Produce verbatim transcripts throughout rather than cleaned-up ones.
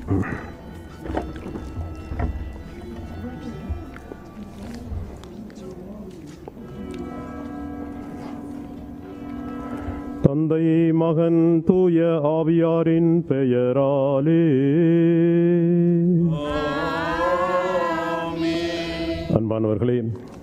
தந்தை மகன் தூய ஆவியாரின் பெயராலே அன்பானவர்களே,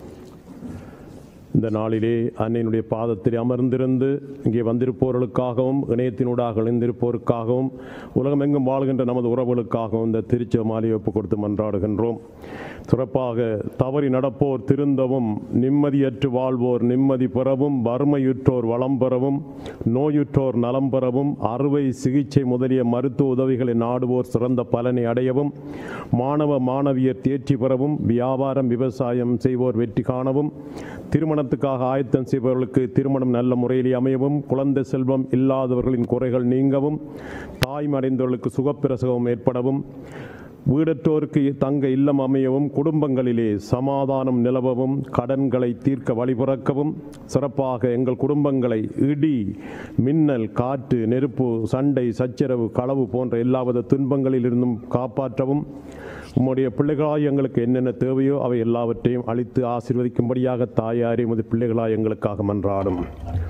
இந்த நாளிலே அன்னையினுடைய பாதத்தில் அமர்ந்திருந்து இங்கே வந்திருப்பவர்களுக்காகவும் இணையத்தினூடாக இணைந்திருப்போருக்காகவும் உலகமெங்கும் வாழ்கின்ற நமது உறவுகளுக்காகவும் இந்த திருச்ச மாலை ஒப்பு கொடுத்து மன்றாடுகின்றோம். சிறப்பாக தவறி நடப்போர் திருந்தவும், நிம்மதியற்று வாழ்வோர் நிம்மதி பெறவும், வறுமையுற்றோர் வளம் பெறவும், நோயுற்றோர் நலம் பெறவும், அறுவை சிகிச்சை முதலிய மருத்துவ உதவிகளை நாடுவோர் சிறந்த பலனை அடையவும், மாணவ மாணவியர் தேர்ச்சி பெறவும், வியாபாரம் விவசாயம் செய்வோர் வெற்றி காணவும், திருமணத்துக்காக ஆயத்தம் செய்பவர்களுக்கு திருமணம் நல்ல முறையில் அமையவும், குழந்தை செல்வம் இல்லாதவர்களின் குறைகள் நீங்கவும், தாய்மடைந்தவர்களுக்கு சுகப்பிரசவம் ஏற்படவும், வீடற்றோருக்கு தங்க இல்லம் அமையவும், குடும்பங்களிலே சமாதானம் நிலவவும், கடன்களை தீர்க்க வழிபிறக்கவும், சிறப்பாக எங்கள் குடும்பங்களை இடி, மின்னல், காற்று, நெருப்பு, சண்டை, சச்சரவு, களவு போன்ற எல்லாவித துன்பங்களிலிருந்தும் காப்பாற்றவும், உம்முடைய பிள்ளைகளாய் எங்களுக்கு என்னென்ன தேவையோ அவை எல்லாவற்றையும் அளித்து ஆசீர்வதிக்கும்படியாக தாயாரே உமது பிள்ளைகளாய் எங்களுக்காக மன்றாடும்.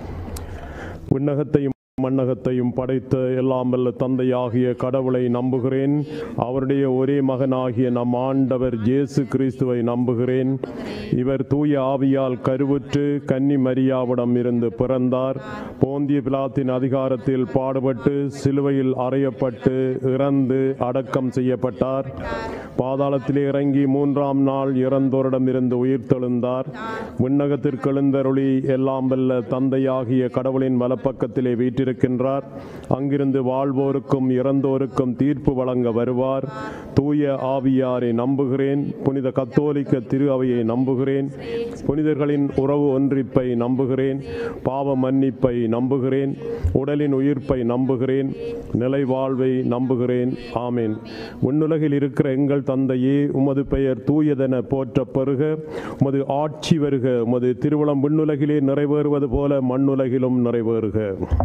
விண்ணகத்தையும் மண்ணகத்தையும் படைத்த எல்லாம் வல்ல தந்தையாகிய கடவுளை நம்புகிறேன். அவருடைய ஒரே மகனாகிய நம் ஆண்டவர் இயேசு கிறிஸ்துவை நம்புகிறேன். இவர் தூய ஆவியால் கருவுற்று கன்னி மரியாவிடம் இருந்து பிறந்தார். போந்திய பிலாத்தின் அதிகாரத்தில் பாடுபட்டு சிலுவையில் அறையப்பட்டு இறந்து அடக்கம் செய்யப்பட்டார். பாதாளத்திலே இறங்கி மூன்றாம் நாள் இறந்தோரிடமிருந்து உயிர் தெழுந்தார். விண்ணகத்திற்கு எழுந்தருளி எல்லாம் வல்ல தந்தையாகிய கடவுளின் வலப்பக்கத்திலே வீற்றிருக்கின்றார். அங்கிருந்து வாழ்வோருக்கும் இறந்தோருக்கும் தீர்ப்பு வழங்க வருவார். தூய ஆவியாரை நம்புகிறேன். புனித கத்தோலிக்க திரு அவையை நம்புகிறேன். புனிதர்களின் உறவு ஒன்றிப்பை நம்புகிறேன். பாவ மன்னிப்பை நம்புகிறேன். உடலின் உயிர்ப்பை நம்புகிறேன். நிலை வாழ்வை நம்புகிறேன். ஆமேன். விண்ணுலகில் இருக்கிற எங்கள் தந்தையே, உமது பெயர் தூயதென போற்ற பெறுக. உமது ஆட்சி வருக. உமது திருவுளம் விண்ணுலகிலே நிறைவேறுவது போல மண்ணுலகிலும் நிறைவேறுக.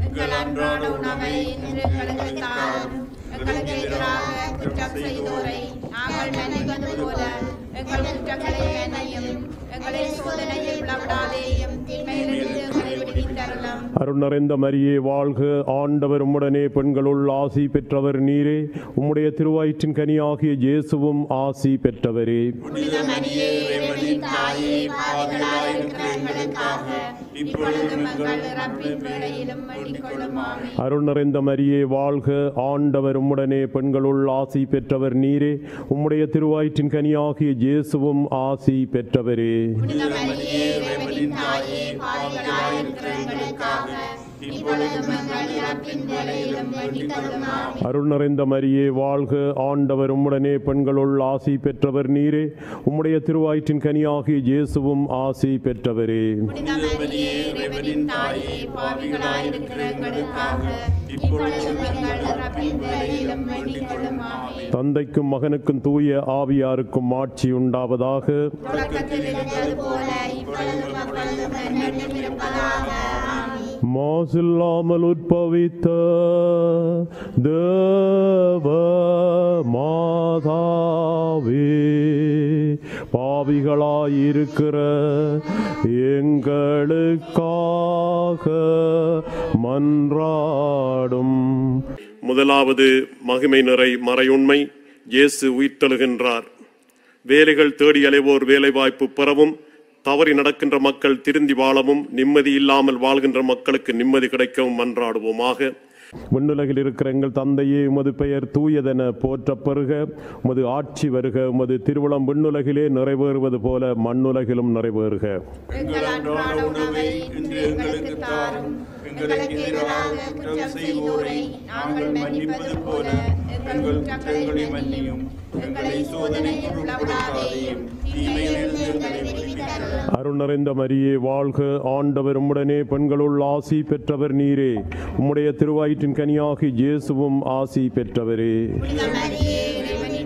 அருள் நிறைந்த மரியே வாழ்க. ஆண்டவர் உம்முடனே, பெண்களுள் ஆசி பெற்றவர் நீரே. உம்முடைய திருவயிற்றின் கனியாகிய இயேசுவும் ஆசி பெற்றவரே. அருள் நிறைந்த மரியே வாழ்க. ஆண்டவர் உம்முடனே, பெண்களுள் ஆசி பெற்றவர் நீரே. உம்முடைய திருவயிற்றின் கனியாகிய இயேசுவும் ஆசி பெற்றவரே. அருள் நிறைந்த மரியே வாழ்க. ஆண்டவர் உம்முடனே, பெண்களுள் ஆசி பெற்றவர் நீரே. உம்முடைய திருவயிற்றின் கனியாகிய இயேசுவும் ஆசி பெற்றவரே. தந்தைக்கும் மகனுக்கும் தூய ஆவியாருக்கும் ஆட்சி உண்டாவதாக. மாசில்லாமல் உற்பவித்த தேவ மாதாவே, பாவிகளாயிருக்கிற எங்களுக்காக மன்றாடும். முதலாவது மகிமை நிறை மறையுண்மை. இயேசு உயிர்த்தெழுகின்றார். வேலைகள் தேடி அலைவோர் வேலைவாய்ப்பு பெறவும், தவறி நடக்கின்ற மக்கள் திருந்தி வாழவும், நிம்மதி இல்லாமல் வாழ்கின்ற மக்களுக்கு நிம்மதி கிடைக்கவும் மன்றாடுவோமாக. விண்ணுலகில் இருக்கிற எங்கள் தந்தையே, உமது பெயர் தூயதென போற்ற பெறுக. உமது ஆட்சி வருக. உமது திருவுளம் விண்ணுலகிலே நிறைவேறுவது போல மண்ணுலகிலும் நிறைவேறுக. அருள் நிறைந்த மரியே வாழ்க. ஆண்டவர் உம்முடனே, பெண்களுள் ஆசி பெற்றவர் நீரே. உம்முடைய திருவயிற்றின் கனியாகி இயேசுவும் ஆசி பெற்றவரே.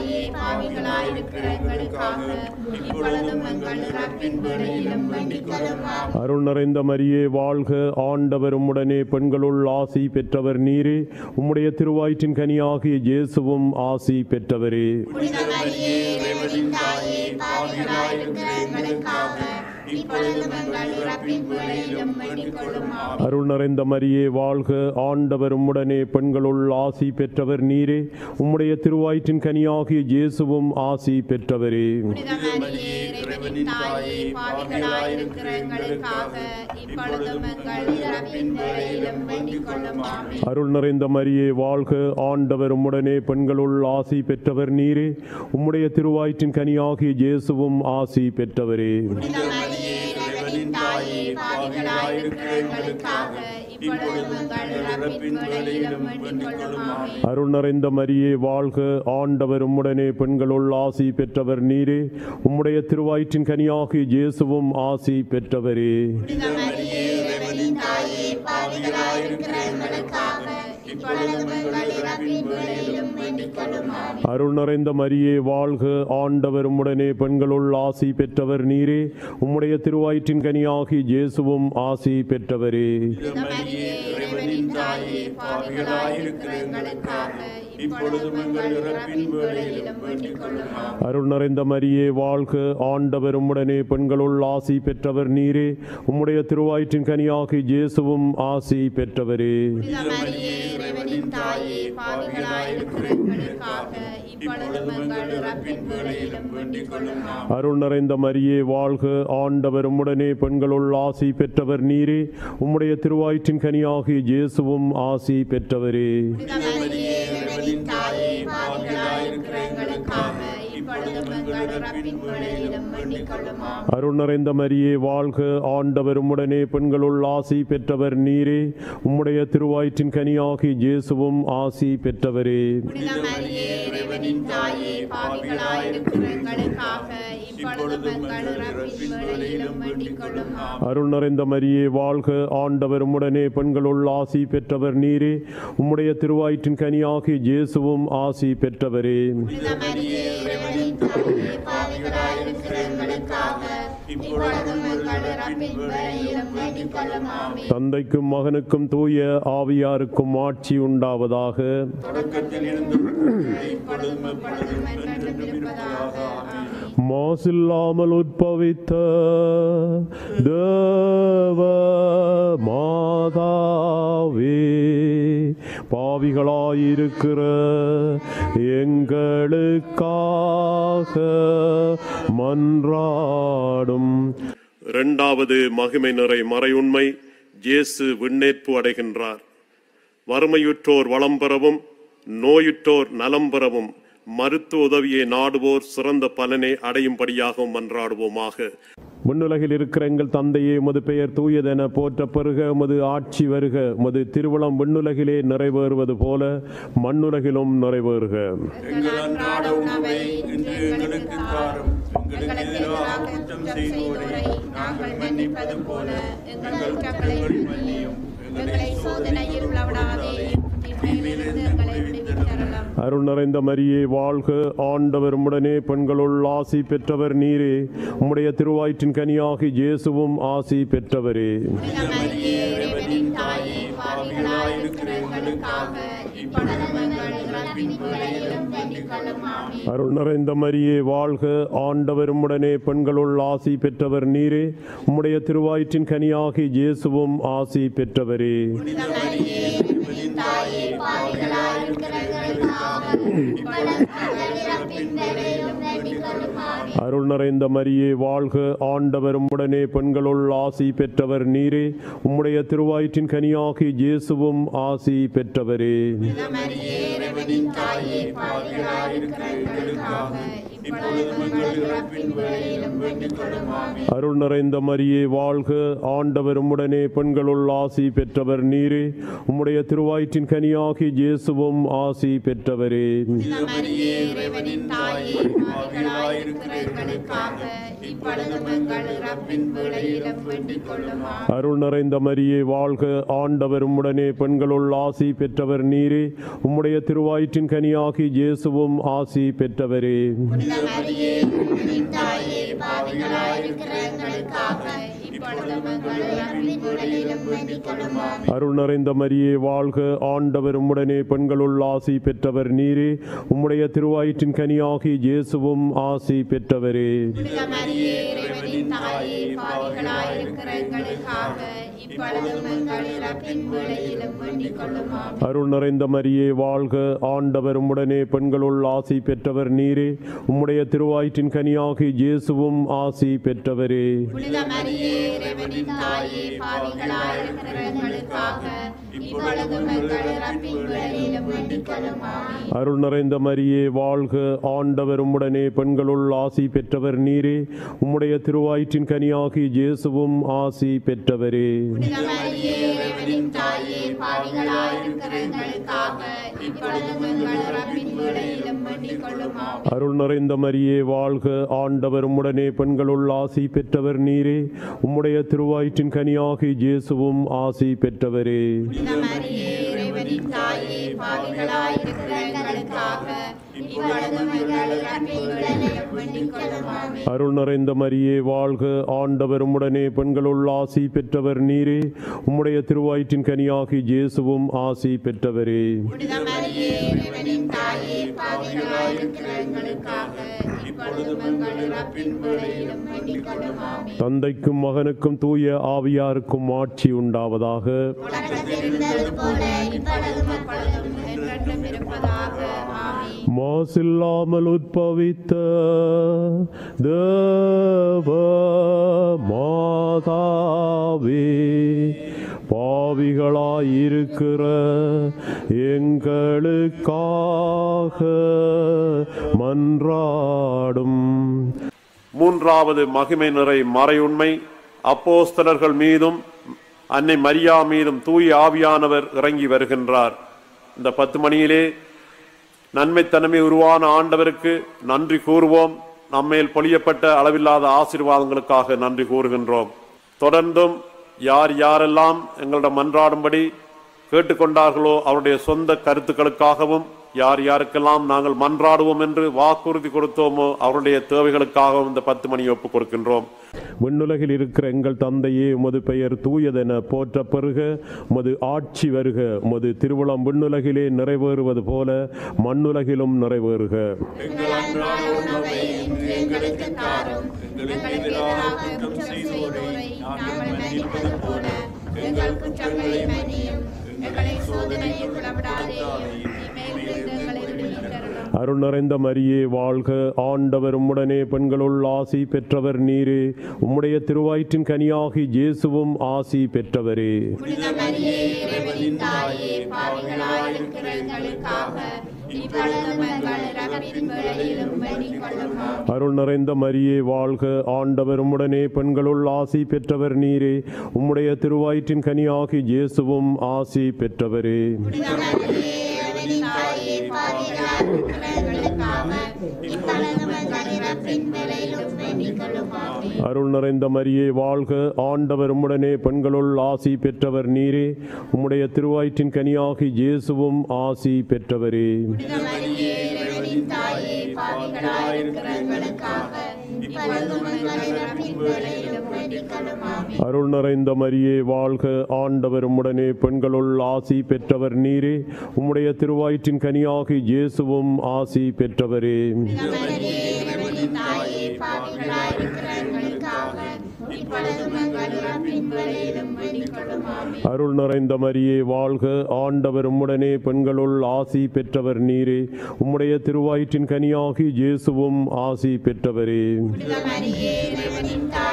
மரியே பாவிகளாயிருக்கிற எங்களுக்காக இப்பொழுதும் எங்கள் இறப்பின் வேளையிலும் வேண்டிக் கொள்ளும். அருள் நிறைந்த மரியே வாழ்க, ஆண்டவர் உம்முடனே, பெண்களுள் ஆசி பெற்றவர் நீரே, உம்முடைய திருவயிற்றின் கனியாகிய இயேசுவும் ஆசி பெற்றவரே. புனித மரியே இறைவனின் தாயே பாவிகளாயிருக்கிற எங்களுக்காக இப்பொழுதும் எங்கள் இறப்பின் வேளையிலும் வேண்டிக் கொள்ளும். அருள் நிறைந்த மரியே வாழ்க, ஆண்டவர் உம்முடனே, பெண்களுள் ஆசி பெற்றவர் நீரே, உம்முடைய திருவயிற்றின் கனியாகிய இயேசுவும் ஆசி பெற்றவரே. புனித மரியே இறைவனின் தாயே பாவிகளாயிருக்கிற எங்களுக்காக இப்பொழுதும் எங்கள் இறப்பின் வேளையிலும் வேண்டிக் கொள்ளும். அருள் நிறைந்த மரியே வாழ்க, ஆண்டவர் உம்முடனே, பெண்களுள் ஆசி பெற்றவர் நீரே, உம்முடைய திருவயிற்றின் கனியாகிய இயேசுவும் ஆசி பெற்றவரே. புனித மரியே இறைவனின் தாயே பாவிகளாயிருக்கிற எங்களுக்காக இப்பொழுதும் எங்கள் இறப்பின் வேளையிலும் வேண்டிக் கொள்ளும். அருள் நிறைந்த மரியே வாழ்க, ஆண்டவர் உம்முடனே, பெண்களுள் ஆசி பெற்றவர் நீரே, உம்முடைய திருவயிற்றின் கனியாகிய இயேசுவும் ஆசி பெற்றவரே. புனித மரியே இறைவனின் தாயே பாவிகளாயிருக்கிற எங்களுக்காக இப்பொழுதும் எங்கள் இறப்பின் வேளையிலும் வேண்டிக் கொள்ளும். அருள் நிறைந்த மரியே வாழ்க, ஆண்டவர் உம்முடனே, பெண்களுள் ஆசி பெற்றவர் நீரே, உம்முடைய திருவயிற்றின் கனியாகிய இயேசுவும் ஆசி பெற்றவரே. புனித மரியே இறைவனின் தாயே பாவிகளாயிருக்கிற எங்களுக்காக இப்பொழுதும் எங்கள் இறப்பின் வேளையிலும் வேண்டிக் கொள்ளும். அருள் நிறைந்த மரியே வாழ்க, ஆண்டவர் உம்முடனே, பெண்களுள் ஆசி பெற்றவர் நீரே, உம்முடைய திருவயிற்றின் கனியாகிய இயேசுவும் ஆசி பெற்றவரே. புனித மரியே இறைவனின் தாயே பாவிகளாயிருக்கிற எங்களுக்காக இப்பொழுதும் எங்கள் இறப்பின் வேளையிலும் வேண்டிக் கொள்ளும். அருள் நிறைந்த மரியே வாழ்க, ஆண்டவர் உம்முடனே, பெண்களுள் ஆசி பெற்றவர் நீரே, உம்முடைய திருவயிற்றின் கனியாகிய இயேசுவும் ஆசி பெற்றவரே. புனித மரியே இறைவனின் தாயே பாவிகளாயிருக்கிற எங்களுக்காக இப்பொழுதும் எங்கள் இறப்பின் வேளையிலும் வேண்டிக் கொள்ளும். அருள் நிறைந்த மரியே வாழ்க, ஆண்டவர் உம்முடனே, பெண்களுள் ஆசி பெற்றவர் நீரே, உம்முடைய திருவயிற்றின் கனியாகிய இயேசுவும் ஆசி பெற்றவரே. புனித மரியே இறைவனின் தாயே பாவிகளாயிருக்கிற எங்களுக்காக இப்பொழுதும் எங்கள் இறப்பின் வேளையிலும் வேண்டிக் கொள்ளும். அருள் நிறைந்த மரியே வாழ்க, ஆண்டவர் உம்முடனே, பெண்களுள் ஆசி பெற்றவர் நீரே, உம்முடைய திருவயிற்றின் கனியாகிய இயேசுவும் ஆசி பெற்றவரே. புனித மரியே இறைவனின் தாயே பாவிகளாயிருக்கிற எங்களுக்காக இப்பொழுதும் எங்கள் இறப்பின் வேளையிலும் வேண்டிக் கொள்ளும். தந்தைக்கும் மகனுக்கும் தூய ஆவியாருக்கும் ஆட்சி உண்டாவதாக. தொடக்கத்தில் இருந்தது இப்பொழுதும் எப்பொழுதும் என்றென்றும் இருப்பதாக. மாசில்லாமல் உற்பவித்த தேவ மாதாவே, பாவிகளாயிருக்கிற எங்களுக்காக மன்றாடும். இரண்டாவது மகிமை நிறை மறையுண்மை, இயேசு விண்ணேற்பு அடைகின்றார். வறுமையுற்றோர் வளம் பெறவும், நோயுற்றோர் நலம் பெறவும், மருத்துவ உதவியை நாடுவோர் சிறந்த பலனை அடையும்படியாகவும் மன்றாடுவோமாக. விண்ணுலகில் இருக்கிற எங்கள் தந்தையே, உமது பெயர் தூயதென போற்ற பெறுக, உமது ஆட்சி வருக, உமது திருவுளம் விண்ணுலகிலே நிறைவேறுவது போல மண்ணுலகிலும் நிறைவேறுக. எங்கள் அன்றாட உணவை இன்று எங்களுக்கு தாரும். எங்களுக்கு எதிராக குற்றம் செய்வோரை நாங்கள் மன்னிப்பது போல எங்கள் குற்றங்களை மன்னியும். எங்களை சோதனையில் விழவிடாதேயும் தீமையிலிருந்து எங்களை விடுவித்தருளும். அருள் நிறைந்த மரியே வாழ்க, ஆண்டவர் உம்முடனே, பெண்களுள் ஆசி பெற்றவர் நீரே, உம்முடைய திருவயிற்றின் கனியாகிய இயேசுவும் ஆசி பெற்றவரே. புனித மரியே இறைவனின் தாயே பாவிகளாயிருக்கிற எங்களுக்காக இப்பொழுதும் எங்கள் இறப்பின் வேளையிலும் வேண்டிக் கொள்ளும். ஆமென். அருள் நிறைந்த மரியே வாழ்க, ஆண்டவர் உம்முடனே, பெண்களுள் ஆசி பெற்றவர் நீரே, உம்முடைய திருவயிற்றின் கனியாகிய இயேசுவும் ஆசி பெற்றவரே. புனித மரியே இறைவனின் தாயே பாவிகளாயிருக்கிற எங்களுக்காக இப்பொழுதும் எங்கள் இறப்பின் வேளையிலும் வேண்டிக் கொள்ளும். ஆமென். அருள் நிறைந்த மரியே வாழ்க, ஆண்டவர் உம்முடனே, பெண்களுள் ஆசி பெற்றவர் நீரே, உம்முடைய திருவயிற்றின் கனியாகிய இயேசுவும் ஆசி பெற்றவரே. புனித மரியே இறைவனின் தாயே பாவிகளாயிருக்கிற எங்களுக்காக இப்பொழுதும் எங்கள் இறப்பின் வேளையிலும் வேண்டிக் கொள்ளும். ஆமென். அருள் நிறைந்த மரியே வாழ்க, ஆண்டவர் உம்முடனே, பெண்களுள் ஆசி பெற்றவர் நீரே. உம்முடைய திருவயிற்றின் கனியாகி இயேசுவும் ஆசி பெற்றவரே. மரியே, இறைவனின் தாயே, பாவிகளாயிருக்கிற எங்களுக்காக இப்பொழுதும் எங்கள் இறப்பின் வேளையிலும் வேண்டிக் கொள்ளும். ஆமென். அருள் நிறைந்த மரியே வாழ்க, ஆண்டவர் உம்முடனே, பெண்களுள் ஆசி பெற்றவர் நீரே. உம்முடைய திருவயிற்றின் கனியாகி இயேசுவும் ஆசி பெற்றவரே. மரியே, இறைவனின் தாயே, பாவிகளாயிருக்கிற எங்களுக்காக இப்பொழுதும் எங்கள் இறப்பின் வேளையிலும் வேண்டிக் கொள்ளும். ஆமென். அருள் நிறைந்த மரியே வாழ்க, ஆண்டவர் உம்முடனே, பெண்களுள் ஆசி பெற்றவர் நீரே. உம்முடைய திருவயிற்றின் கனியாகி இயேசுவும் ஆசி பெற்றவரே. மரியே, இறைவனின் தாயே, பாவிகளாயிருக்கிற எங்களுக்காக இப்பொழுதும் எங்கள் இறப்பின் வேளையிலும் வேண்டிக் கொள்ளும். ஆமென். அருள் நிறைந்த மரியே வாழ்க, ஆண்டவர் உம்முடனே, பெண்களுள் ஆசி பெற்றவர் நீரே. உம்முடைய திருவயிற்றின் கனியாகி இயேசுவும் ஆசி பெற்றவரே. மரியே, இறைவனின் தாயே, பாவிகளாயிருக்கிற எங்களுக்காக இப்பொழுதும் எங்கள் இறப்பின் வேளையிலும் வேண்டிக் கொள்ளும். ஆமென். அருள் நிறைந்த மரியே வாழ்க, ஆண்டவர் உம்முடனே, பெண்களுள் ஆசி பெற்றவர் நீரே. உம்முடைய திருவயிற்றின் கனியாகி இயேசுவும் ஆசி பெற்றவரே. மரியே, இறைவனின் தாயே, பாவிகளாயிருக்கிற எங்களுக்காக இப்பொழுதும் எங்கள் இறப்பின் வேளையிலும் வேண்டிக் கொள்ளும். ஆமென். அருள் நிறைந்த மரியே வாழ்க, ஆண்டவர் உம்முடனே, பெண்களுள் ஆசி பெற்றவர் நீரே. உம்முடைய திருவயிற்றின் கனியாகி இயேசுவும் ஆசி பெற்றவரே. மரியே, இறைவனின் தாயே, பாவிகளாயிருக்கிற எங்களுக்காக இப்பொழுதும் எங்கள் இறப்பின் வேளையிலும் வேண்டிக் கொள்ளும். ஆமென். அருள் நிறைந்த மரியே வாழ்க, ஆண்டவர் உம்முடனே, பெண்களுள் ஆசி பெற்றவர் நீரே. உம்முடைய திருவயிற்றின் கனியாகி இயேசுவும் ஆசி பெற்றவரே. மரியே, இறைவனின் தாயே, பாவிகளாயிருக்கிற எங்களுக்காக இப்பொழுதும் எங்கள் இறப்பின் வேளையிலும் வேண்டிக் கொள்ளும். ஆமென். தந்தைக்கும் மகனுக்கும் தூய ஆவியாருக்கும் ஆட்சி உண்டாவதாக. தொடக்கத்தில் இருந்தது போல இப்பொழுதும் எப்பொழுதும் என்றென்றும் இருப்பதாக. ஆமென். மாசில்லாமல் உற்பவித்த தேவ மாதாவே, பாவிகளாயிருக்கிற எங்களுக்காக மன்றாடும். மூன்றாவது மகிமை நிறை மறையுண்மை. அப்போஸ்தலர்கள் மீதும் அன்னை மரியா மீதும் தூய ஆவியானவர் இறங்கி வருகின்றார். இந்த பத்து மணியிலே நன்மைத்தன்மை உருவான ஆண்டவருக்கு நன்றி கூறுவோம். நம்மேல் பொழியப்பட்ட அளவில்லாத ஆசீர்வாதங்களுக்காக நன்றி கூறுகின்றோம். தொடர்ந்தும் யார் யாரெல்லாம் எங்களிடம் மன்றாடும்படி கேட்டுக்கொண்டார்களோ அவருடைய சொந்த கருத்துக்களுக்காகவும், யார் யாருக்கெல்லாம் நாங்கள் மன்றாடுவோம் என்று வாக்குறுதி கொடுத்தோமோ அவருடைய தேவைகளுக்காகவும் இந்த பத்து மணி ஒப்புக் கொடுக்கின்றோம். விண்ணுலகில் இருக்கிற எங்கள் தந்தையே, உமது பெயர் தூயதென போற்ற பெறுக. உமது ஆட்சி வருக. உமது திருவுளம் விண்ணுலகிலே நிறைவேறுவது போல மண்ணுலகிலும் நிறைவேறுக. எங்கள் அன்றாட உணவை இன்று எங்களுக்கு தாரும். எங்களுக்கு எதிராக குற்றம் செய்தோரை நாங்கள் மன்னிப்பது போல எங்கள் குற்றங்களை மன்னியும். எங்களை சோதனையில் விடவிடாதேயும், தீமையிலிருந்து எங்களை விடுவித்தருளும். அருள் நிறைந்த மரியே வாழ்க, ஆண்டவர் உம்முடனே, பெண்களுள் ஆசி பெற்றவர் நீரே. உம்முடைய திருவயிற்றின் கனியாகி இயேசுவும் ஆசி பெற்றவரே. மரியே, இறைவனின் தாயே, பாவிகளாயிருக்கிற எங்களுக்காக இப்பொழுதும் எங்கள் இறப்பின் வேளையிலும் வேண்டிக் கொள்ளும். ஆமென். அருள் நிறைந்த மரியே வாழ்க, ஆண்டவர் உம்முடனே, பெண்களுள் ஆசி பெற்றவர் நீரே. உம்முடைய திருவயிற்றின் கனியாகி இயேசுவும் ஆசி பெற்றவரே. மரியே, இறைவனின் தாயே, பாவிகளாயிருக்கிற எங்களுக்காக இப்பொழுதும் எங்கள் இறப்பின் வேளையிலும் வேண்டிக் கொள்ளும். ஆமென். அருள் நிறைந்த மரியே வாழ்க, ஆண்டவர் உம்முடனே, பெண்களுள் ஆசி பெற்றவர் நீரே. உம்முடைய திருவயிற்றின் கனியாகி இயேசுவும் ஆசி பெற்றவரே. மரியே, இறைவனின் தாயே, பாவிகளாயிருக்கிற எங்களுக்காக இப்பொழுதும் எங்கள் இறப்பின் வேளையிலும் வேண்டிக் கொள்ளும். ஆமென். அருள் நிறைந்த மரியே வாழ்க, ஆண்டவர் உம்முடனே, பெண்களுள் ஆசி பெற்றவர் நீரே. உம்முடைய திருவயிற்றின் கனியாகி இயேசுவும் ஆசி பெற்றவரே. மரியே, இறைவனின் தாயே, பாவிகளாயிருக்கிற எங்களுக்காக இப்பொழுதும் எங்கள் இறப்பின் வேளையிலும் வேண்டிக் கொள்ளும். ஆமென். அருள் நிறைந்த மரியே வாழ்க, ஆண்டவர் உம்முடனே, பெண்களுள் ஆசி பெற்றவர் நீரே. உம்முடைய திருவயிற்றின் கனியாகி இயேசுவும் ஆசி பெற்றவரே. மரியே, இறைவனின் தாயே,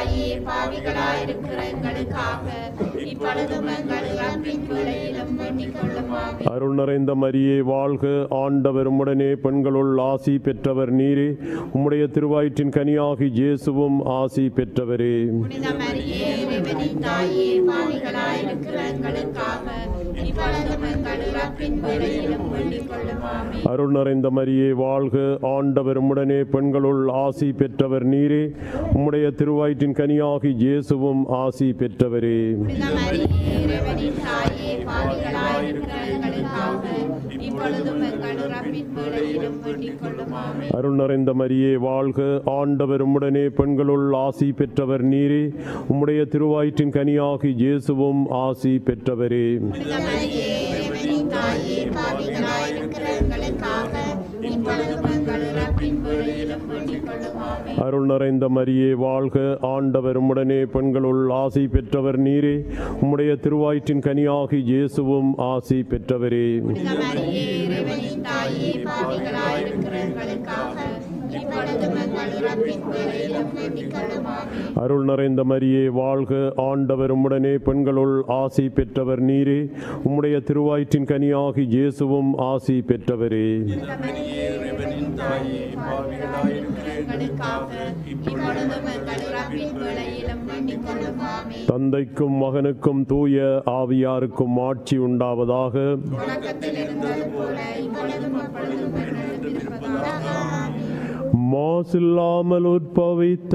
பாவிகளாயிருக்கிற எங்களுக்காக இப்பொழுதும் எங்கள் இறப்பின் வேளையிலும் வேண்டிக் கொள்ளும். ஆமென். அருள் நிறைந்த மரியே வாழ்க, ஆண்டவர் உம்முடனே, பெண்களுள் ஆசி பெற்றவர் நீரே. உம்முடைய திருவயிற்றின் கனியாகி இயேசுவும் ஆசி பெற்றவரே. புனித மரியே, இறைவனின் தாயே, பாவிகளாயிருக்கிற எங்களுக்காக இப்பொழுதும் எங்கள் இறப்பின் வேளையிலும் வேண்டிக் கொள்ளும். ஆமென். அருள் நிறைந்த மரியே வாழ்க, ஆண்டவர் உம்முடனே, பெண்களுள் ஆசி பெற்றவர் நீரே. உம்முடைய திருவயிற்றின் கனியாகி இயேசுவும் ஆசி பெற்றவரே. புனித மரியே, இறைவனின் தாயே, பாவிகளாயிருக்கிற எங்களுக்காக இப்பொழுதும் எங்கள் இறப்பின் வேளையிலும் வேண்டிக் கொள்ளும். ஆமென். அருள் நிறைந்த மரியே வாழ்க, ஆண்டவர் உம்முடனே, பெண்களுள் ஆசி பெற்றவர் நீரே. உம்முடைய திருவயிற்றின் கனியாகி இயேசுவும் ஆசி பெற்றவரே. புனித மரியே, இறைவனின் தாயே, பாவிகளாயிருக்கிற எங்களுக்காக இப்பொழுதும் எங்கள் இறப்பின் வேளையிலும் வேண்டிக் கொள்ளும். ஆமென். அருள் நிறைந்த மரியே வாழ்க, ஆண்டவர் உம்முடனே, பெண்களுள் ஆசி பெற்றவர் நீரே. உம்முடைய திருவயிற்றின் கனியாகி இயேசுவும் ஆசி பெற்றவரே. புனித மரியே, இறைவனின் தாயே, பாவிகளாயிருக்கிற எங்களுக்காக இப்பொழுதும் எங்கள் இறப்பின் வேளையிலும் வேண்டிக் கொள்ளும். ஆமென். அருள் நிறைந்த மரியே வாழ்க, ஆண்டவர் உம்முடனே, பெண்களுள் ஆசி பெற்றவர் நீரே. உம்முடைய திருவயிற்றின் கனியாகி இயேசுவும் ஆசி பெற்றவரே. புனித மரியே, இறைவனின் தாயே, பாவிகளாயிருக்கிற எங்களுக்காக இப்பொழுதும் எங்கள் இறப்பின் வேளையிலும் வேண்டிக் கொள்ளும். ஆமென். தந்தைக்கும் மகனுக்கும் தூய ஆவியாருக்கும் ஆட்சி உண்டாவதாக. தொடக்கத்தில் இருந்தது போல இப்பொழுதும் எப்பொழுதும் என்றென்றும் இருப்பதாக. ஆமென். மாசில்லாமல் உற்பவித்த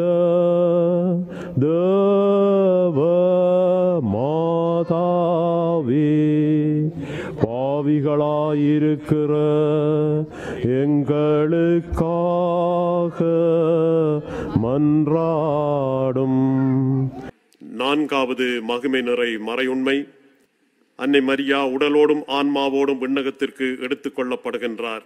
தேவ மாதாவே, பாவிகளாயிருக்கிற எங்களுக்காக மன்றாடும். நான்காவது மகிமை நிறை மறையுண்மை. அன்னை மரியா உடலோடும் ஆன்மாவோடும் விண்ணகத்திற்கு எடுத்துக் கொள்ளப்படுகின்றார்.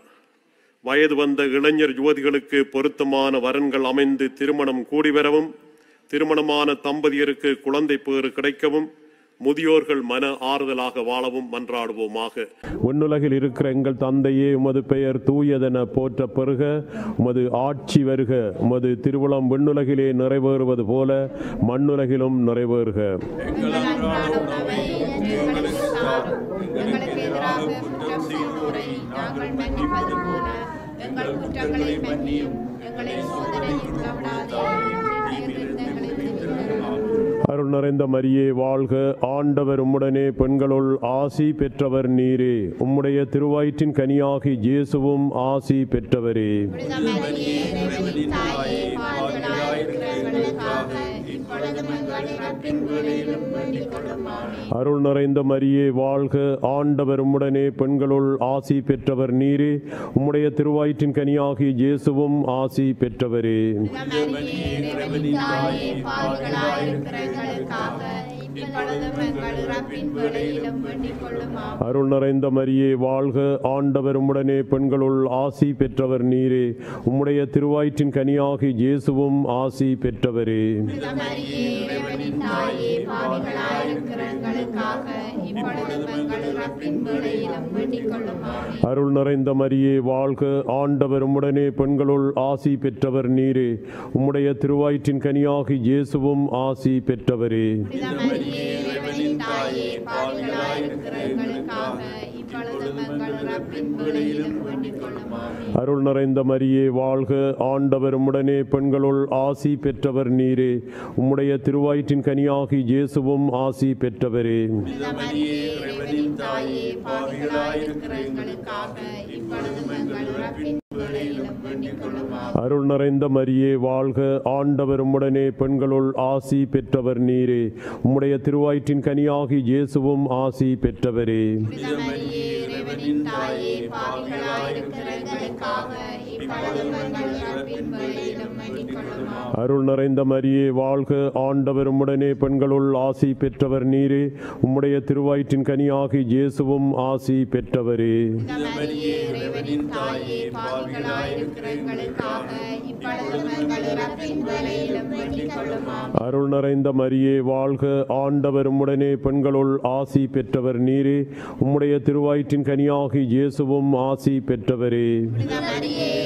வயது வந்த இளைஞர் யுவதிகளுக்கு பொருத்தமான வரன்கள் அமைந்து திருமணம் கூடிவரவும், திருமணமான தம்பதியருக்கு குழந்தை பேறு கிடைக்கவும், முதியோர்கள் மன ஆறுதலாக வாழவும் மன்றாடுவோமாக. விண்ணுலகில் இருக்கிற எங்கள் தந்தையே, உமது பெயர் தூயதென போற்ற பெறுக. உமது ஆட்சி வருக. உமது திருவுளம் விண்ணுலகிலே நிறைவேறுவது போல மண்ணுலகிலும் நிறைவேறுக. எங்கள் அன்றாட உணவை இன்று எங்களுக்கு தாரும். எங்களுக்கு எதிராக குற்றம் செய்வோரை நாங்கள் மன்னிப்பது போல எங்கள் குற்றங்களை மன்னியும். எங்களை சோதனையில் விடாதேயும், தீமையிலிருந்து எங்களை விடுவித்தருளும். அருள் நிறைந்த மரியே வாழ்க, ஆண்டவர் உம்முடனே, பெண்களுள் ஆசி பெற்றவர் நீரே. உம்முடைய திருவயிற்றின் கனியாகி இயேசுவும் ஆசி பெற்றவரே. புனித மரியே, இறைவனின் தாயே, பாவிகளாயிருக்கிற எங்களுக்காக இப்பொழுதும் எங்கள் இறப்பின் வேளையிலும் வேண்டிக் கொள்ளும். ஆமென். அருள் நிறைந்த மரியே வாழ்க, ஆண்டவர் உம்முடனே, பெண்களுள் ஆசி பெற்றவர் நீரே. உம்முடைய திருவயிற்றின் கனியாகி இயேசுவும் ஆசி பெற்றவரே. புனித மரியே, இறைவனின் தாயே, பாவிகளாயிருக்கிற எங்களுக்காக இப்பொழுதும் எங்கள் இறப்பின் வேளையிலும் வேண்டிக் கொள்ளும். ஆமென். அருள் நிறைந்த மரியே வாழ்க, ஆண்டவர் உம்முடனே, பெண்களுள் ஆசி பெற்றவர் நீரே. உம்முடைய திருவயிற்றின் கனியாகி இயேசுவும் ஆசி பெற்றவரே. புனித மரியே, இறைவனின் தாயே, பாவிகளாயிருக்கிற எங்களுக்காக இப்பொழுதும் எங்கள் இறப்பின் வேளையிலும் வேண்டிக் கொள்ளும். ஆமென். அருள் நிறைந்த மரியே வாழ்க, ஆண்டவர் உம்முடனே, பெண்களுள் ஆசி பெற்றவர் நீரே. உம்முடைய திருவயிற்றின் கனியாகி இயேசுவும் ஆசி பெற்றவரே. புனித மரியே, இறைவனின் தாயே, பாவிகளாயிருக்கிற எங்களுக்காக இப்பொழுதும் எங்கள் இறப்பின் வேளையிலும் வேண்டிக் கொள்ளும். ஆமென். அருள் நிறைந்த மரியே வாழ்க, ஆண்டவர் உம்முடனே, பெண்களுள் ஆசி பெற்றவர் நீரே. உம்முடைய திருவயிற்றின் கனியாகி இயேசுவும் ஆசி பெற்றவரே. புனித மரியே, இறைவனின் தாயே, பாவிகளாயிருக்கிற எங்களுக்காக இப்பொழுதும் எங்கள் இறப்பின் வேளையிலும் வேண்டிக் கொள்ளும். ஆமென். அருள் நிறைந்த மரியே வாழ்க, ஆண்டவர் உம்முடனே, பெண்களுள் ஆசி பெற்றவர் நீரே. உம்முடைய திருவயிற்றின் கனியாகி இயேசுவும் ஆசி பெற்றவரே. புனித மரியே, இறைவனின் தாயே, பாவிகளாயிருக்கிற எங்களுக்காக இப்பொழுதும் எங்கள் இறப்பின் வேளையிலும் வேண்டிக் கொள்ளும். ஆமென். அருள் நிறைந்த மரியே வாழ்க, ஆண்டவர் உம்முடனே, பெண்களுள் ஆசி பெற்றவர் நீரே. உம்முடைய திருவயிற்றின் கனியாகி இயேசுவும் ஆசி பெற்றவரே. புனித மரியே, இறைவனின் தாயே, பாவிகளாயிருக்கிற எங்களுக்காக இப்பொழுதும் எங்கள் இறப்பின் வேளையிலும் வேண்டிக் கொள்ளும். ஆமென். அருள் நிறைந்த மரியே வாழ்க, ஆண்டவர் உம்முடனே, பெண்களுள் ஆசி பெற்றவர் நீரே. உம்முடைய திருவயிற்றின் கனியாகி இயேசுவும் ஆசி பெற்றவரே. புனித மரியே,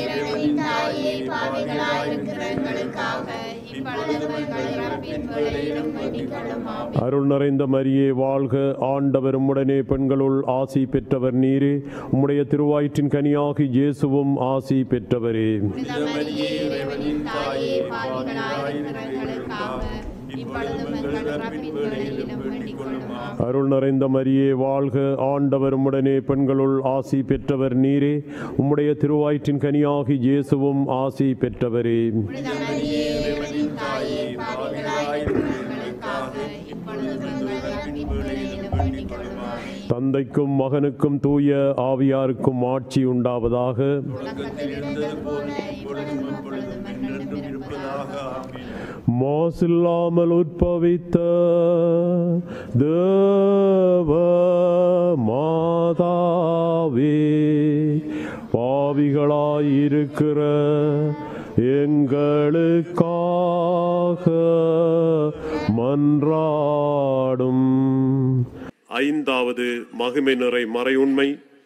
இறைவனின் தாயே, பாவிகளாயிருக்கிற எங்களுக்காக இப்பொழுதும் எங்கள் இறப்பின் வேளையிலும் வேண்டிக் கொள்ளும். ஆமென். அருள் நிறைந்த மரியே வாழ்க, ஆண்டவர் உம்முடனே பெண்களுள் ஆசி பெற்றவர் நீரே. உம்முடைய திருவயிற்றின் கனியாகி இயேசுவும் ஆசி பெற்றவரே. புனித மரியே, இறைவனின் தாயே, பாவிகளாயிருக்கிற எங்களுக்காக இப்பொழுதும் எங்கள் இறப்பின் வேளையிலும் வேண்டிக் கொள்ளும். ஆமென். அருள் நிறைந்த மரியே வாழ்க, ஆண்டவர் உம்முடனே பெண்களுள் ஆசி பெற்றவர் நீரே. உம்முடைய திருவயிற்றின் கனியாகி இயேசுவும் ஆசி பெற்றவரே. புனித மரியே, இறைவனின் தாயே, பாவிகளாயிருக்கிற எங்களுக்காக இப்பொழுதும் எங்கள் இறப்பின் வேளையிலும் வேண்டிக் கொள்ளும். ஆமென். தந்தைக்கும் மகனுக்கும் தூய ஆவியாருக்கும் ஆட்சி உண்டாவதாக. தொடக்கத்தில் இருந்தது போல இப்பொழுதும் எப்பொழுதும் என்றென்றும் இருப்பதாக. ஆமென். மாசில்லாமல் உற்பவித்த தேவ மாதாவே, பாவிகளாயிருக்கிற எங்களுக்காக மன்றாடும். ஐந்தாவது மகிமை நிறை மறையுண்மை.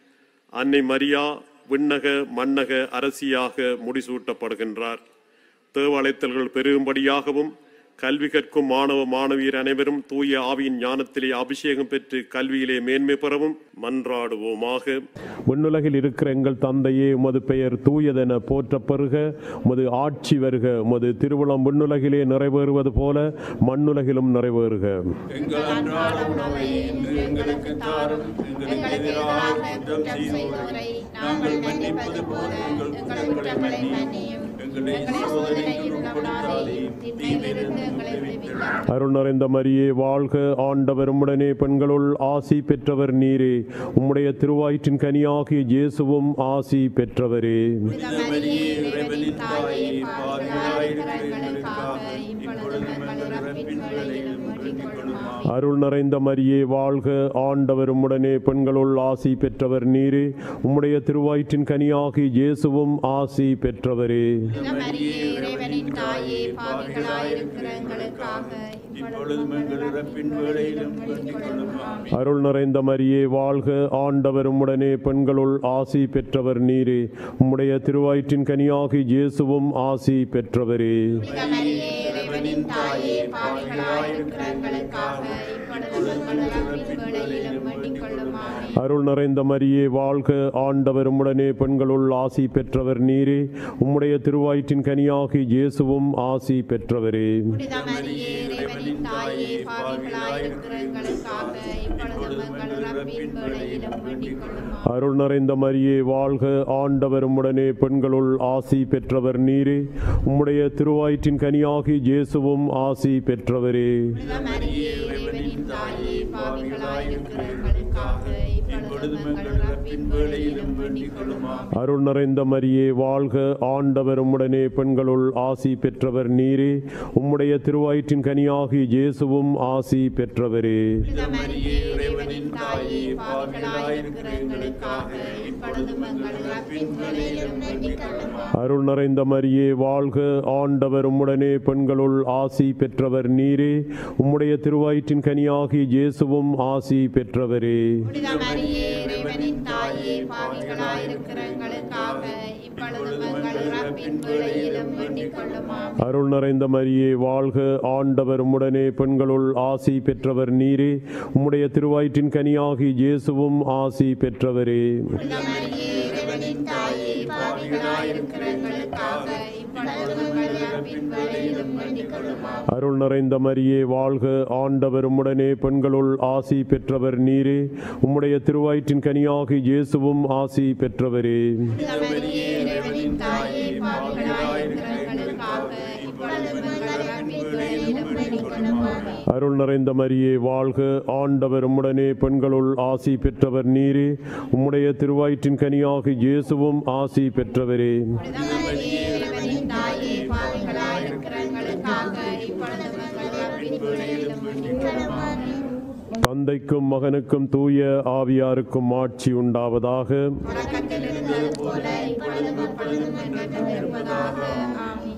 அன்னை மரியா விண்ணக மன்னக அரசியாக முடிசூட்டப்படுகின்றார். தேவாலயத்தல்கள் பெருகும்படியாகவும் கல்வி கற்கும் மாணவ மாணவியர் அனைவரும் தூய ஆவியின் ஞானத்திலே அபிஷேகம் பெற்று கல்வியிலே மேன்மை பெறவும் மன்றாடுவோமாக. விண்ணுலகில் இருக்கிற எங்கள் தந்தையே, உமது பெயர் தூயதென போற்ற பெறுக. உமது ஆட்சி வருக. உமது திருவுளம் விண்ணுலகிலே நிறைவேறுவது போல மண்ணுலகிலும் நிறைவேறுக. எங்கள் அன்றாட உணவை இன்று எங்களுக்கு தாரும். எங்களுக்கு எதிராக குற்றம் செய்தோரை நாங்கள் மன்னிப்பது போல எங்கள் குற்றங்களை மன்னியும். எங்களை சோதனையில் உட்படுத்தாதேயும், தீமையிலிருந்து எங்களை விடுவியும். அருள் நிறைந்த மரியே வாழ்க, ஆண்டவர் உம்முடனே பெண்களுள் ஆசி பெற்றவர் நீரே. உம்முடைய திருவயிற்றின் கனியாகிய இயேசுவும் ஆசி பெற்றவரே. புனித மரியே, இறைவனின் தாயே, பாவிகளாயிருக்கிற எங்களுக்காக இப்பொழுதும் எங்கள் இறப்பின் வேளையிலும் வேண்டிக் கொள்ளும். ஆமென். அருள் நிறைந்த மரியே வாழ்க, ஆண்டவர் உம்முடனே பெண்களுள் ஆசி பெற்றவர் நீரே. உம்முடைய திருவயிற்றின் கனியாகிய இயேசுவும் ஆசி பெற்றவரே. புனித மரியே, இறைவனின் தாயே, பாவிகளாயிருக்கிற எங்களுக்காக இப்பொழுதும் எங்கள் இறப்பின் வேளையிலும் வேண்டிக் கொள்ளும். ஆமென். அருள் நிறைந்த மரியே வாழ்க, ஆண்டவர் உம்முடனே பெண்களுள் ஆசி பெற்றவர் நீரே. உம்முடைய திருவயிற்றின் கனியாகிய இயேசுவும் ஆசி பெற்றவரே. புனித மரியே, இறைவனின் தாயே, பாவிகளாயிருக்கிற எங்களுக்காக இப்பொழுதும் எங்கள் இறப்பின் வேளையிலும் வேண்டிக் கொள்ளும். ஆமென். அருள் நிறைந்த மரியே வாழ்க, ஆண்டவர் உம்முடனே பெண்களுள் ஆசி பெற்றவர் நீரே. உம்முடைய திருவயிற்றின் கனியாகிய இயேசுவும் ஆசி பெற்றவரே. புனித மரியே, இறைவனின் தாயே, பாவிகளாயிருக்கிற எங்களுக்காக இப்பொழுதும் எங்கள் இறப்பின் வேளையிலும் வேண்டிக் கொள்ளும். ஆமென். அருள் நிறைந்த மரியே வாழ்க, ஆண்டவர் உம்முடனே பெண்களுள் ஆசி பெற்றவர் நீரே. உம்முடைய திருவயிற்றின் கனியாகிய இயேசுவும் ஆசி பெற்றவரே. புனித மரியே, இறைவனின் தாயே, பாவிகளாயிருக்கிற எங்களுக்காக இப்பொழுதும் எங்கள் இறப்பின் வேளையிலும் வேண்டிக் கொள்ளும். ஆமென். அருள் நிறைந்த மரியே வாழ்க, ஆண்டவர் உம்முடனே பெண்களுள் ஆசி பெற்றவர் நீரே. உம்முடைய திருவயிற்றின் கனியாகிய இயேசுவும் ஆசி பெற்றவரே. புனித மரியே, இறைவனின் தாயே, பாவிகளாயிருக்கிற எங்களுக்காக இப்பொழுதும் எங்கள் இறப்பின் வேளையிலும் வேண்டிக் கொள்ளும். ஆமென். அருள் நிறைந்த மரியே வாழ்க, ஆண்டவர் உம்முடனே பெண்களுள் ஆசி பெற்றவர் நீரே. உம்முடைய திருவயிற்றின் கனியாகிய இயேசுவும் ஆசி பெற்றவரே. புனித மரியே, இறைவனின் தாயே, பாவிகளாயிருக்கிற எங்களுக்காக இப்பொழுதும் எங்கள் இறப்பின் வேளையிலும் வேண்டிக் கொள்ளும். ஆமென். அருள் நிறைந்த மரியே வாழ்க, ஆண்டவர் உம்முடனே பெண்களுள் ஆசி பெற்றவர் நீரே. உம்முடைய திருவயிற்றின் கனியாகிய இயேசுவும் ஆசி பெற்றவரே. புனித மரியே, இறைவனின் தாயே, பாவிகளாயிருக்கிற எங்களுக்காக இப்பொழுதும் எங்கள் இறப்பின் வேளையிலும் வேண்டிக் கொள்ளும். ஆமென். அருள் நிறைந்த மரியே வாழ்க, ஆண்டவர் உம்முடனே பெண்களுள் ஆசி பெற்றவர் நீரே. உம்முடைய திருவயிற்றின் கனியாகிய இயேசுவும் ஆசி பெற்றவரே. புனித மரியே, இறைவனின் தாயே, பாவிகளாயிருக்கிற எங்களுக்காக இப்பொழுதும் எங்கள் இறப்பின் வேளையிலும் வேண்டிக் கொள்ளும். ஆமென். அருள் நிறைந்த மரியே வாழ்க, ஆண்டவர் உம்முடனே பெண்களுள் ஆசி பெற்றவர் நீரே. உம்முடைய திருவயிற்றின் கனியாகிய இயேசுவும் ஆசி பெற்றவரே. புனித மரியே, இறைவனின் தாயே, பாவிகளாயிருக்கிற எங்களுக்காக இப்பொழுதும் எங்கள் இறப்பின் வேளையிலும் வேண்டிக் கொள்ளும். ஆமென். தந்தைக்கும் மகனுக்கும் தூய ஆவியாருக்கும் ஆட்சி உண்டாவதாக. தொடக்கத்தில் இருந்தது போல இப்பொழுதும் எப்பொழுதும் என்றென்றும் இருப்பதாக. ஆமென்.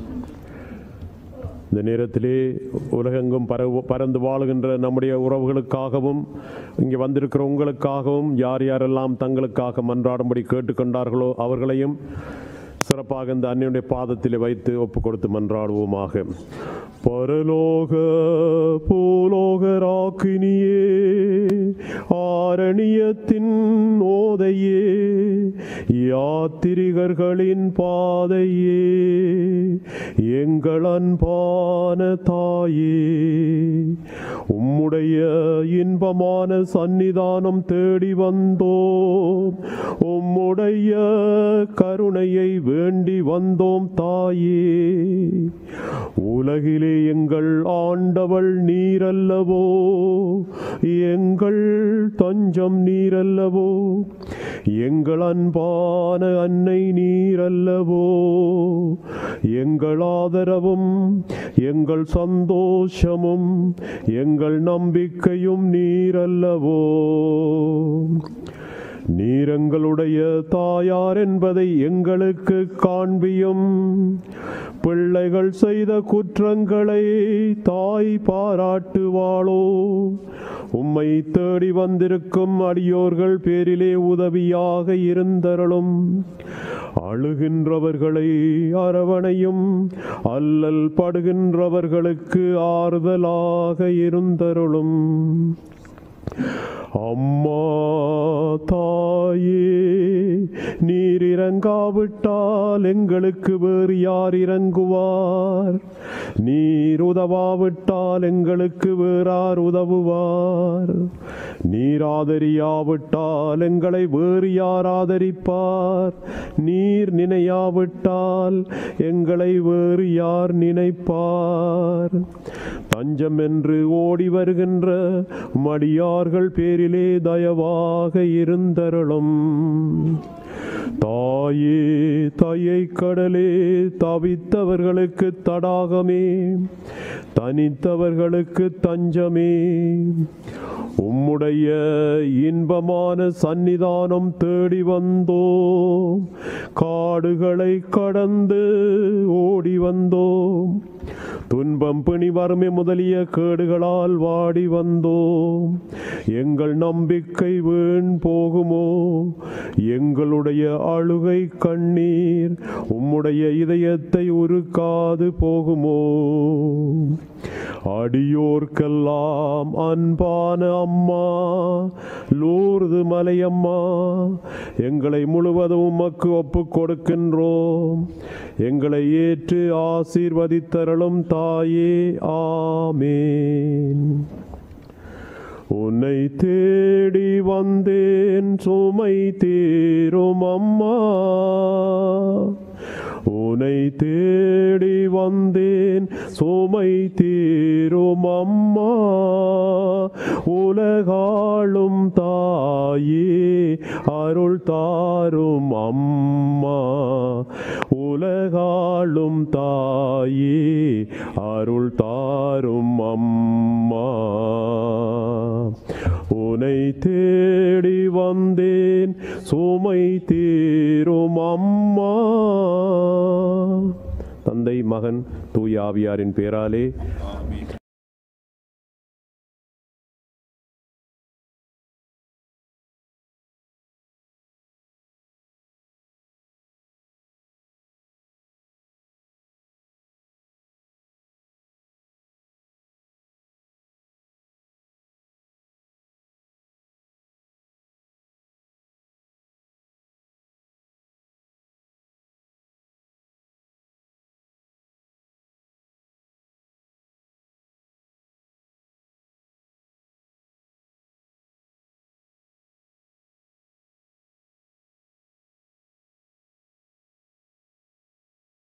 இந்த நேரத்திலே உலகெங்கும் பரவு பறந்து வாழுகின்ற நம்முடைய உறவுகளுக்காகவும் இங்கே வந்திருக்கிற உங்களுக்காகவும் யார் யாரெல்லாம் தங்களுக்காக மன்றாடும்படி கேட்டுக்கொண்டார்களோ அவர்களையும், சிறப்பாக இந்த அன்னையுடைய பாதத்தில் வைத்து ஒப்பு கொடுத்து மன்றாடுவோமாக. பரலோக பூலோக ராக்கினியே, ஆரணியத்தின் ஓதையே, யாத்திரிகர்களின் பாதையே, எங்கள் அன்பான தாயே, உம்முடைய இன்பமான சந்நிதானம் தேடி வந்தோம். உம்முடைய கருணையை வேண்டி வந்தோம் தாயே. உலகிலே எங்கள் ஆண்டவள் நீரல்லவோ, எங்கள் தஞ்சம் நீரல்லவோ, எங்கள் அன்பான அன்னை நீரல்லவோ, எங்கள் ஆதரவும் எங்கள் சந்தோஷமும் எங்கள் நம்பிக்கையும் நீரல்லவோ. நீரெங்களுடைய தாயார் என்பதை எங்களுக்கு காண்பியும். பிள்ளைகள் செய்த குற்றங்களை தாய் பாராட்டுவாளோ. உம்மை தேடி வந்திருக்கும் அடியோர்கள் பேரிலே உதவியாக இருந்தருளும். அழுகின்றவர்களை அரவணையும், அல்லல் படுகின்றவர்களுக்கு ஆறுதலாக இருந்தருளும். அம்மா தாயே, நீர் இறங்காவிட்டால் எங்களுக்கு வேறு யார் இறங்குவார்? நீர் உதவாவிட்டால் எங்களுக்கு வேறார் உதவுவார்? நீர் ஆதரியாவிட்டால் எங்களை வேறு யார் ஆதரிப்பார்? நீர் நினையாவிட்டால் எங்களை வேறு யார் நினைப்பார்? தஞ்சம் என்று ஓடி வருகின்ற மடியார்கள் பேரிலே தயவாக இருந்தருளும். தாயே, தாயை கடலே, தவித்தவர்களுக்கு தடாகமே, தனித்தவர்களுக்கு தஞ்சமே, உம்முடைய இன்பமான சந்நிதானம் தேடி வந்தோம். காடுகளை கடந்து ஓடி வந்தோம். துன்பம் பிணி வறுமை முதலிய கேடுகளால் வாடி வந்தோம். எங்கள் நம்பிக்கை வீண் போகுமோ? எங்களுடைய அழுகை கண்ணீர் உம்முடைய இதயத்தை உருக்காது போகுமோ? அடியோர்க்கெல்லாம் அன்பான அம்மா, லூர்து மலையம்மா, எங்களை முழுவதும் உமக்கு ஒப்புக் கொடுக்கின்றோம். எங்களை ஏற்று ஆசீர்வதித்தருளும் தாயே. ஆமேன். உன்னை தேடி வந்தேன் சுமை தீரும் அம்மா, உன்னை தேடி வந்தேன் சுமை தீரும் அம்மா, உலகாளும் தாயே அருள் தாரும் அம்மா, உலகாளும் தாயே அருள் தாரும் அம்மா. உன்னை தேடி வந்தேன் சுமை தீரும் அம்மா. தந்தை, மகன், தூய ஆவியாரின் பேராலே